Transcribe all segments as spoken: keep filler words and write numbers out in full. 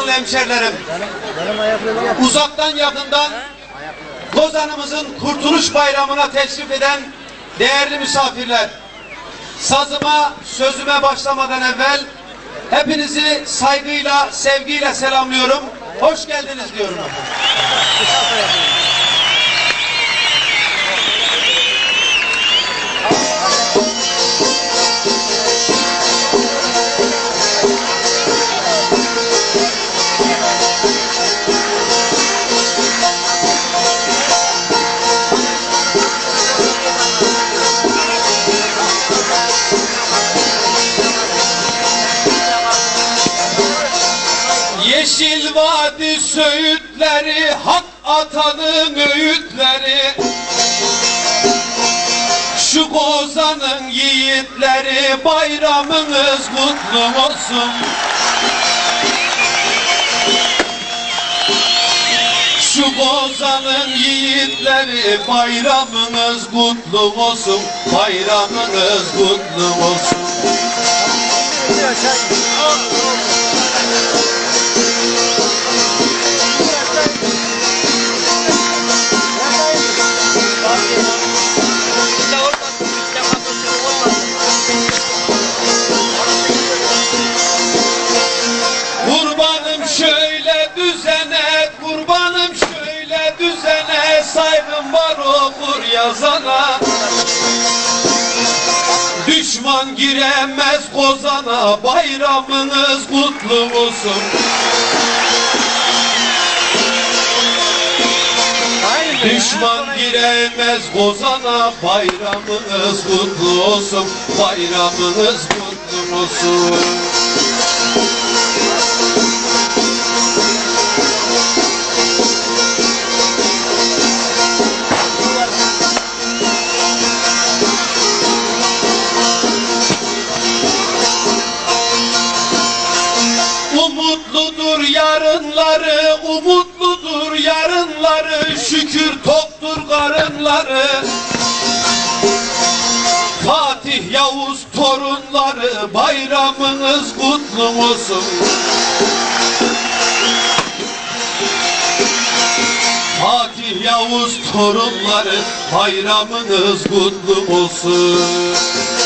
Kozanlı hemşerilerim, uzaktan yakından Kozan'ımızın Kurtuluş Bayramı'na teşrif eden değerli misafirler, sazıma, sözüme başlamadan evvel hepinizi saygıyla, sevgiyle selamlıyorum. Hoş geldiniz diyorum. Yeşil vadi söğütleri, hak atanın öğütleri, şu Kozan'ın yiğitleri, bayramınız kutlu olsun. Şu Kozan'ın yiğitleri, bayramınız kutlu olsun, bayramınız kutlu olsun. Kurbanım şöyle düzene, kurbanım şöyle düzene, saygım var okur yazana. Düşman giremez Kozan'a, bayramınız kutlu olsun. Düşman giremez Kozan'a, bayramınız kutlu olsun, bayramınız kutlu olsun. Umutludur yarınları, umutludur yarınları, şükür toktur karınları. Fatih Yavuz torunları, bayramınız kutlu olsun. Fatih Yavuz torunları, bayramınız kutlu olsun.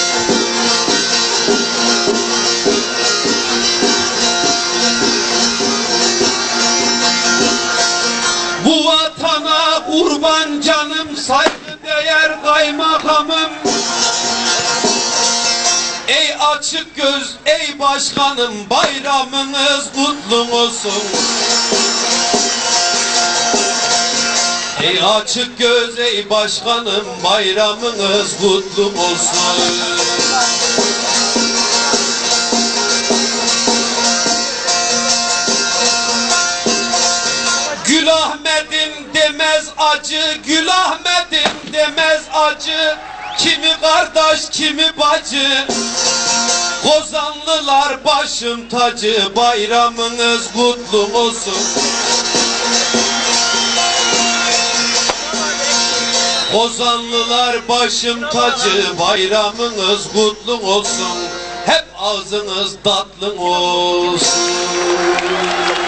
Bu vatana kurban canım, saygıdeğer kaymakamım. Ey açık göz, ey başkanım, bayramınız kutlu olsun. Ey açık göz, ey başkanım, bayramınız kutlu olsun. Gül Ahmet'im demez acı, Gül Ahmet'im demez acı, kimi kardeş kimi bacı. Kozanlılar başım tacı, bayramınız kutlu olsun. Kozanlılar başım tacı, bayramınız kutlu olsun. Hep ağzınız tatlı olsun.